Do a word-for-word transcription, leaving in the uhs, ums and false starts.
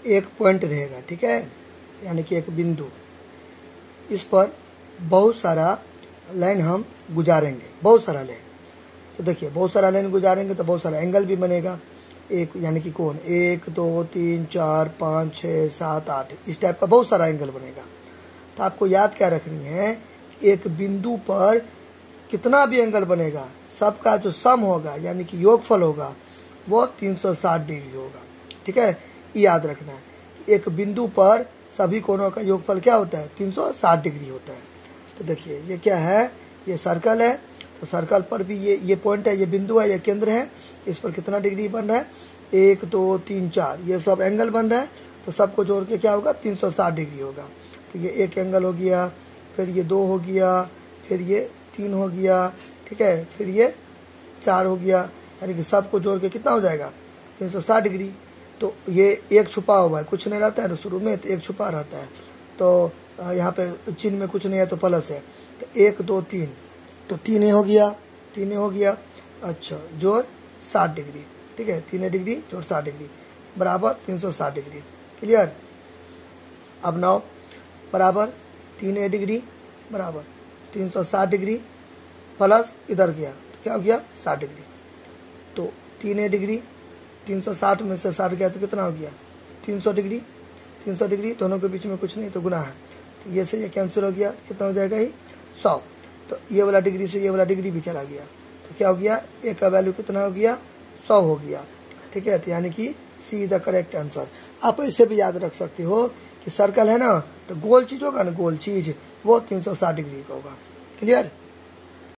एक पॉइंट रहेगा, ठीक है, यानी कि एक बिंदु। इस पर बहुत सारा लाइन हम गुजारेंगे, बहुत सारा लाइन। तो देखिए बहुत सारा लाइन गुजारेंगे तो बहुत सारा एंगल भी बनेगा, एक यानी कि कोण, एक दो तीन चार पाँच छः सात आठ, इस टाइप का बहुत सारा एंगल बनेगा। तो आपको याद क्या रखनी है, एक बिंदु पर कितना भी एंगल बनेगा सबका जो सम होगा यानी कि योगफल होगा वो तीन सौ साठ डिग्री होगा, ठीक है। याद रखना है एक बिंदु पर सभी कोणों का योगफल क्या होता है, तीन सौ साठ डिग्री होता है। तो देखिए ये क्या है, ये सर्कल है, तो सर्कल पर भी ये ये पॉइंट है, ये बिंदु है, ये केंद्र है, इस पर कितना डिग्री बन रहा है, एक दो तीन चार, ये सब एंगल बन रहा है। तो सबको जोड़ के क्या होगा, तीन सौ साठ डिग्री होगा। तो ये एक एंगल हो गया, फिर ये दो हो गया, फिर ये तीन हो गया, ठीक है, फिर ये चार हो गया, यानी कि सबको जोड़ के कितना हो जाएगा, तीन सौ साठ डिग्री। तो ये एक छुपा हुआ है, कुछ नहीं रहता है ना शुरू में, तो एक छुपा रहता है। तो यहाँ पे चिन्ह में कुछ नहीं है तो प्लस है, तो एक दो तीन, तो तीन हो गया, तीन हो गया, अच्छा जोड़ साठ डिग्री, ठीक है, तीन डिग्री जोड़ साठ डिग्री बराबर तीन सौ साठ डिग्री। क्लियर। अब नौ बराबर तीन डिग्री बराबर तीन सौ साठ डिग्री प्लस इधर गया तो क्या हो गया, साठ डिग्री। तो तीन डिग्री, तीन सौ साठ में से साठ गया तो कितना हो गया, तीन सौ डिग्री। तीन सौ डिग्री दोनों के बीच में कुछ नहीं तो गुना है, तो ये से ये कैंसिल हो गया, कितना हो जाएगा ही सौ। तो ये वाला डिग्री से ये वाला डिग्री भी चला गया, तो क्या हो गया, ए का वैल्यू कितना हो गया, सौ हो गया, ठीक है। तो यानी कि C is the correct answer. आप ऐसे भी याद रख सकते हो कि सर्कल है ना, तो गोल चीज होगा ना, गोल चीज वो तीन सौ साठ डिग्री का होगा। क्लियर।